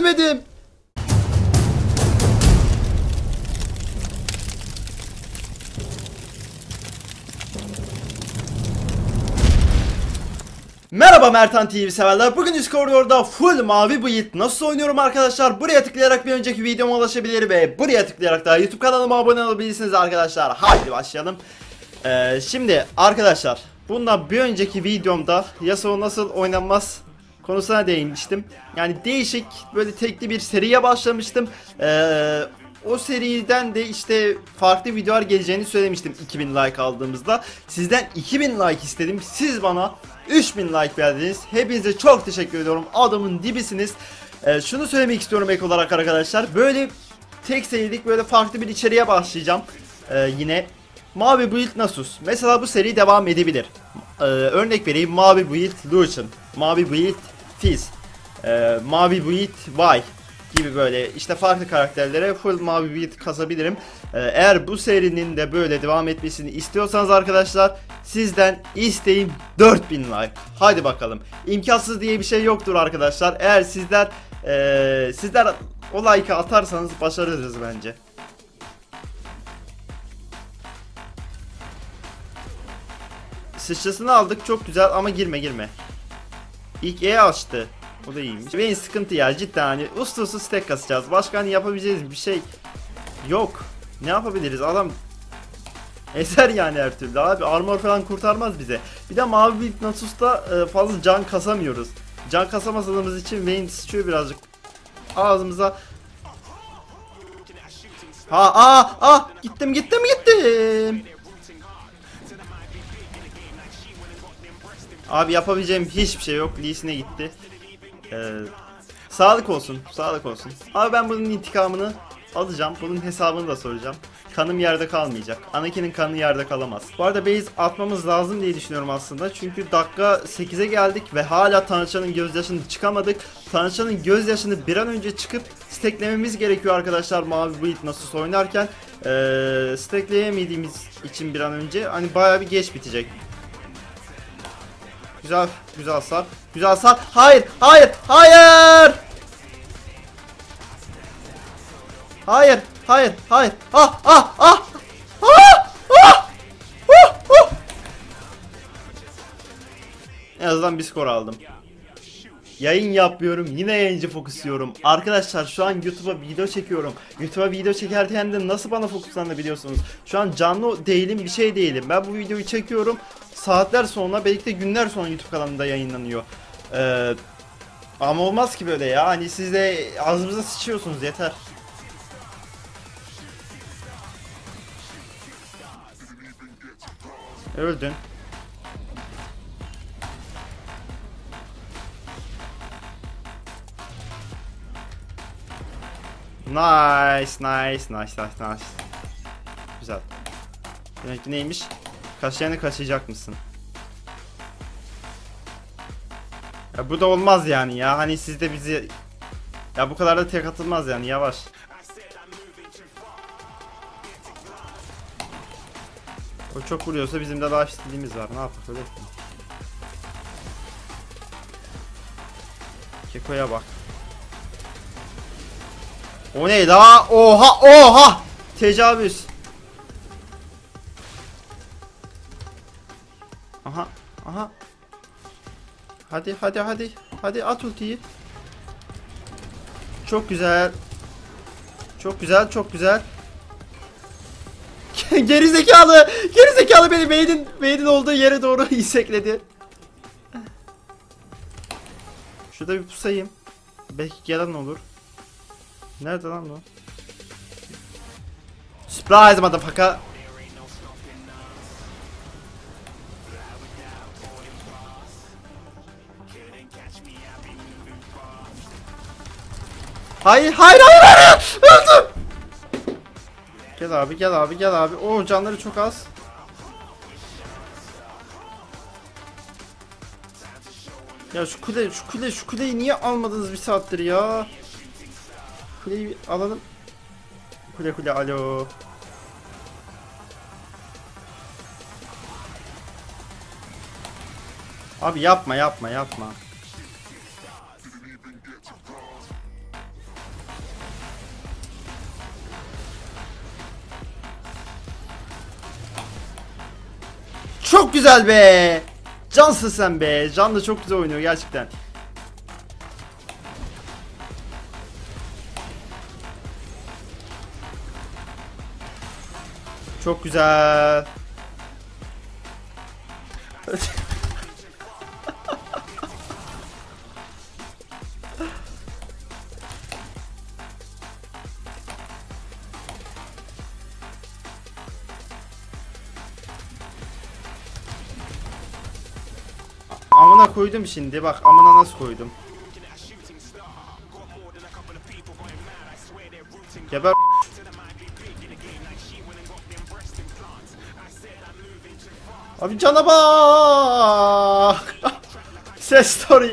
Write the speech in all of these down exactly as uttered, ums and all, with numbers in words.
ölmedim. Merhaba Mertan T V severler. Bugün Discord'da full mavi build nasıl oynuyorum arkadaşlar? Buraya tıklayarak bir önceki videoma ulaşabilir ve buraya tıklayarak da YouTube kanalıma abone olabilirsiniz arkadaşlar. Hadi başlayalım. Ee, şimdi arkadaşlar, bundan bir önceki videomda Yasuo nasıl oynanmaz konusuna değinmiştim. Yani değişik böyle tekli bir seriye başlamıştım. Ee, o seriden de işte farklı videolar geleceğini söylemiştim iki bin like aldığımızda. Sizden iki bin like istedim. Siz bana üç bin like verdiniz. Hepinize çok teşekkür ediyorum. Adamın dibisiniz. Ee, şunu söylemek istiyorum ek olarak arkadaşlar. Böyle tek serilik böyle farklı bir içeriğe başlayacağım. Ee, yine Mavi Build Nasus. Mesela bu seri devam edebilir. Ee, örnek vereyim. Mavi Build Lucian, Mavi Build Fizz, e, Mavi Build Vi gibi böyle işte farklı karakterlere full mavi build kasabilirim. Ee, eğer bu serinin de böyle devam etmesini istiyorsanız arkadaşlar, sizden isteğim dört bin like. Hadi bakalım. İmkansız diye bir şey yoktur arkadaşlar. Eğer sizler ee, sizler o like'ı atarsanız başarırız bence. Sıçrasını aldık, çok güzel ama girme girme. İlk E açtı. O da iyiymiş. Benim sıkıntı ya cidden, hani uslu uslu stack kasacağız. Başka hani yapabileceğiz bir şey yok. Ne yapabiliriz? Adam eser yani her türlü. Abi armor falan kurtarmaz bize. Bir de mavi build Nasus'ta e, fazla can kasamıyoruz. Can kasamadığımız için Vayne sıçıyor birazcık ağzımıza. Ha aa aa gittim gittim gittim. Abi yapabileceğim hiçbir şey yok. Lee Sin'e gitti. Ee, sağlık olsun, sağlık olsun. Abi ben bunun intikamını alacağım. Bunun hesabını da soracağım. Kanım yerde kalmayacak. Anakin'in kanı yerde kalamaz. Bu arada base atmamız lazım diye düşünüyorum aslında. Çünkü dakika sekize geldik ve hala Tanrıçanın gözyaşını çıkamadık. Tanrıçanın gözyaşını bir an önce çıkıp stacklememiz gerekiyor arkadaşlar mavi build Nasus oynarken. Ee, stackleyemediğimiz için bir an önce hani bayağı bir geç bitecek. Güzel, güzel hasar. Güzel hasar. Hayır, hayır, hayır. Hayır, hayır, hayır. Ah, ah, ah. Ah, ah. Uh, uh. En azından bir skor aldım. Yayın yapmıyorum, yine yayıncı fokusluyorum. Arkadaşlar şu an YouTube'a video çekiyorum. YouTube'a video çekerken de nasıl bana fokuslanabiliyorsunuz? Şu an canlı değilim, bir şey değilim. Ben bu videoyu çekiyorum. Saatler sonra, belki de günler sonra YouTube kanalımda yayınlanıyor. Ee, ama olmaz ki böyle ya. Hani siz de ağzınıza sıçıyorsunuz, yeter. Öldün. Nice, nice, nice, nice, nice. Güzel. Demek ki neymiş? Kaşıyanı kaşıyacak mısın? Ya bu da olmaz yani ya. Hani siz de bizi... Ya bu kadar da tek atılmaz yani, yavaş. O çok vuruyorsa bizim de daha istediğimiz var. Ne yapalım öyle? Keko'ya bak. O ne la? Oha oha! Tecavüz. Aha aha. Hadi hadi hadi. Hadi at ultiyi. Çok güzel. Çok güzel, çok güzel. Geri zekalı. Geri zekalı beni Wade'in Wade'in olduğu yere doğru isekledi. Şurada bir pusayım. Belki gelen olur. Nerede lan o? Surprise motherfucker. Hayır hayır hayır hayır. Öldüm. Gel abi gel abi gel abi. O canları çok az. Ya şu kule şu kule şu kuleyi niye almadınız bir saattir ya? Kuleyi alalım. Kule kule alo. Abi yapma yapma yapma. Çok güzel be. Cansın sen be. Can da çok güzel oynuyor gerçekten. Çok güzel. Amına koydum şimdi. Bak amına nasıl koydum. Geber. Abi cana bak. Ses story.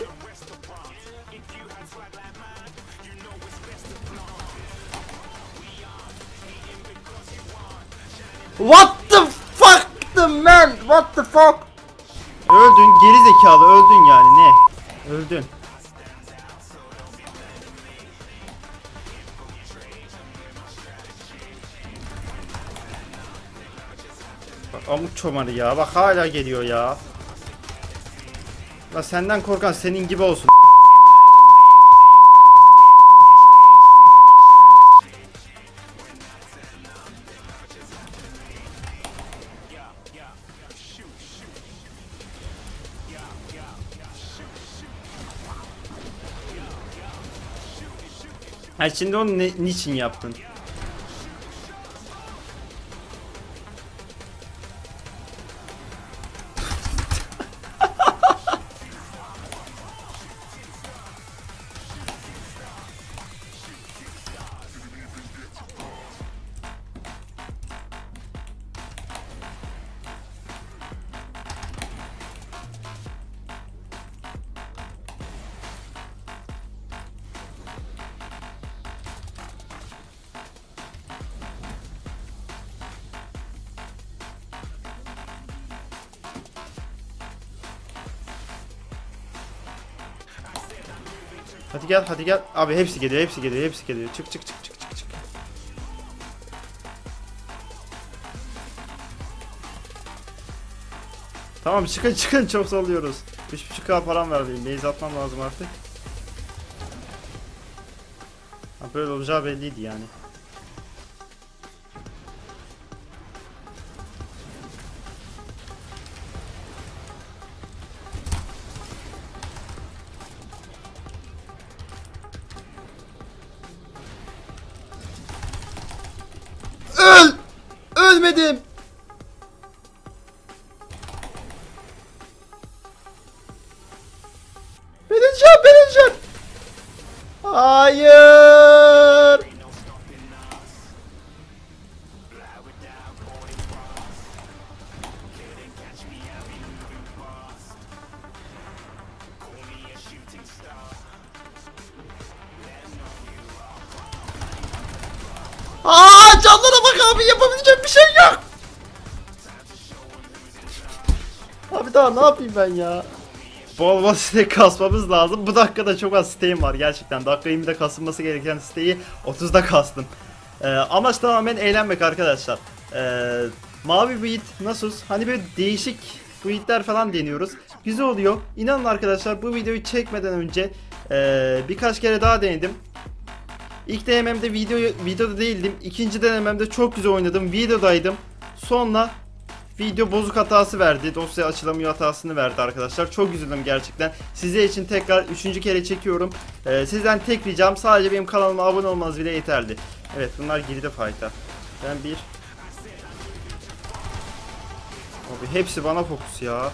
What the fuck the man? What the fuck? Öldün geri zekalı, öldün yani ne? Öldün. Bak amuk çomarı ya, bak hala geliyor ya. La senden korkan senin gibi olsun. Ha şimdi onu ne, niçin yaptın? Hadi gel, hadi gel. Abi hepsi geliyor, hepsi geliyor, hepsi geliyor. Çık çık çık çık çık çık. Tamam çıkın çıkın, çok salıyoruz. üç buçuk K param verdim. Base atmam lazım artık. Ha, böyle olacağı belliydi yani. Öl! Ölmedim. Ben öleceğim, ben öleceğim. Hayır. Aa, canlara bak abi, yapabileceğim bir şey yok. Abi daha ne yapayım ben ya? Bol bol stek kasmamız lazım. Bu dakikada çok az steğim var gerçekten. Dakika yirmide kasılması gereken steği otuzda kastım. Ee, amaç tamamen eğlenmek arkadaşlar. Ee, mavi build, Nasus, hani böyle değişik buildler falan deniyoruz. Güzel oluyor. İnanın arkadaşlar, bu videoyu çekmeden önce ee, birkaç kere daha denedim. İlk denememde video, videoda değildim. İkinci denememde çok güzel oynadım. Videodaydım. Sonra video bozuk hatası verdi. Dosya açılamıyor hatasını verdi arkadaşlar. Çok üzüldüm gerçekten. Sizler için tekrar üçüncü kere çekiyorum. Ee, sizden tek ricam sadece benim kanalıma abone olmanız bile yeterli. Evet, bunlar girdi fight'a. Ben bir... Abi hepsi bana fokus ya.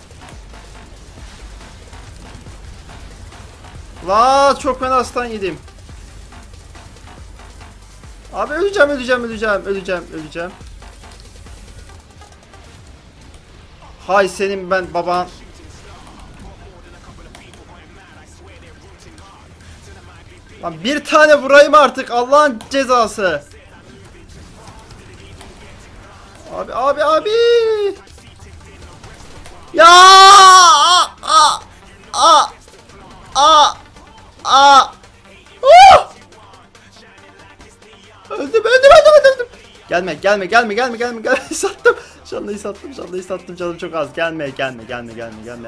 La çok fena stun yedim. Abi öleceğim, öleceğim, öleceğim, öleceğim, öleceğim. Hay senin ben baban. Lan bir tane vurayım artık, Allah'ın cezası. Abi abi abi. Ya! A a a a a. Oh! Öldüm, öldüm, öldüm, öldüm. Gelme, gelme, gelme, gelme, gelme, gelme. Sattım. Canlıyı sattım, canlıyı sattım, canım çok az. Gelme, gelme, gelme, gelme, gelme.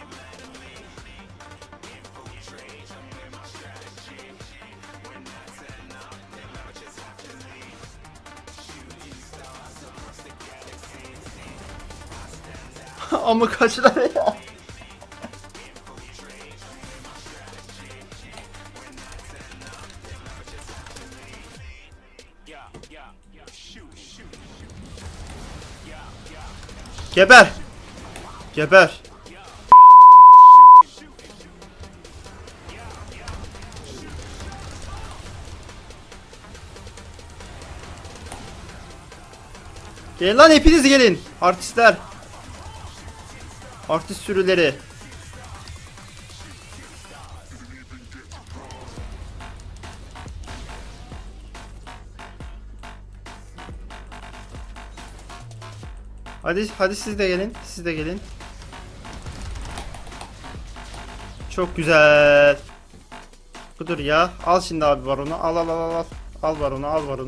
Ama kaç lira ya? Geber. Geber. Gelin lan, hepiniz gelin. Artistler. Artist sürüleri. Hadi hadi siz de gelin. Siz de gelin. Çok güzel. Budur ya. Al şimdi abi baronu. Al al al al. Al baronu, al baronu.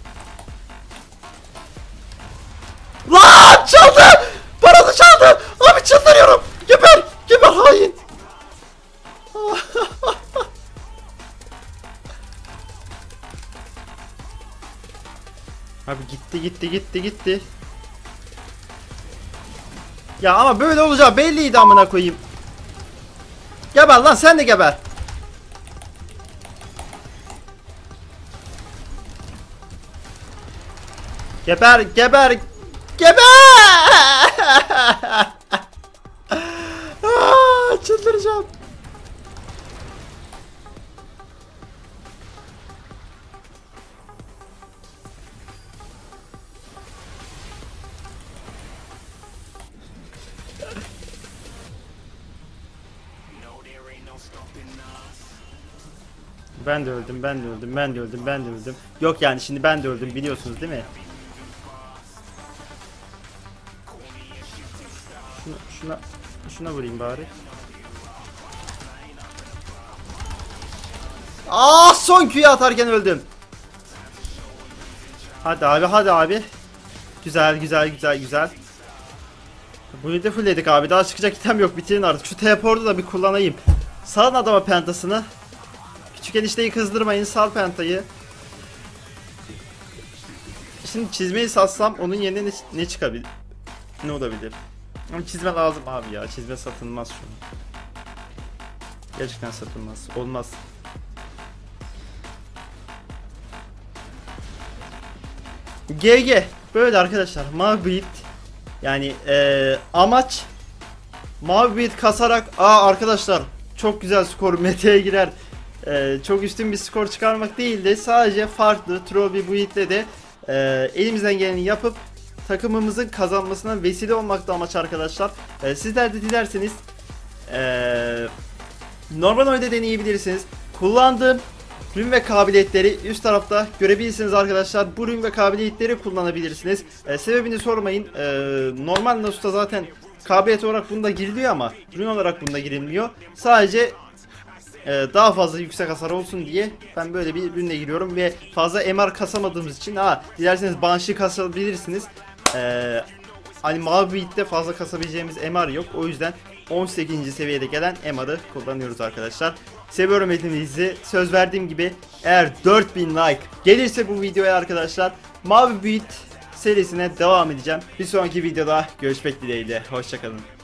Lan çaldı! Baronu çaldı! Abi çıldırıyorum. Geber! Geber hain! Abi gitti gitti gitti gitti. Ya ama böyle olacağı belliydi amına koyayım. Geber lan, sen de geber. Geber geber geber. Aa, çıldıracağım. Ben de öldüm, ben de öldüm, ben de öldüm, ben de öldüm. Yok yani şimdi ben de öldüm, biliyorsunuz değil mi? Şuna, şuna, şuna vurayım bari. Aa, son Q'yu atarken öldüm. Hadi abi, hadi abi. Güzel, güzel, güzel, güzel. Bunu da fullledik abi. Daha çıkacak item yok. Bitirin artık. Şu teleportu da bir kullanayım. Salın adama pentasını. Küçük enişteyi kızdırmayın. Sal pentayı. Şimdi çizmeyi satsam onun yerine ne, ne çıkabilir? Ne olabilir? Ama çizme lazım abi ya. Çizme satılmaz şu an. Gerçekten satılmaz. Olmaz. G G. Böyle arkadaşlar. Mavi build. Yani ee, amaç mavi build kasarak, aa arkadaşlar çok güzel skor meta'ya girer. Ee, çok üstün bir skor çıkarmak değil de sadece farklı troll bir build'le de e, elimizden geleni yapıp takımımızın kazanmasına vesile olmakta amaç arkadaşlar. Ee, sizler de dilerseniz e, normal oyunda deneyebilirsiniz. Kullandığım rün ve kabiliyetleri üst tarafta görebilirsiniz arkadaşlar. Bu rün ve kabiliyetleri kullanabilirsiniz. Ee, sebebini sormayın. Ee, normal Nasus'ta zaten kabiliyet olarak bunda giriliyor ama rün olarak bunda girilmiyor. Sadece e, daha fazla yüksek hasar olsun diye ben böyle bir rünle giriyorum ve fazla M R kasamadığımız için, ha dilerseniz Banshee kasabilirsiniz. Ee, hani mavi beat'te fazla kasabileceğimiz M R yok. O yüzden on sekizinci seviyede gelen M R'ı kullanıyoruz arkadaşlar. Seviyorum hepinizi. Söz verdiğim gibi eğer dört bin like gelirse bu videoya arkadaşlar, mavi beat serisine devam edeceğim. Bir sonraki videoda görüşmek dileğiyle. Hoşçakalın.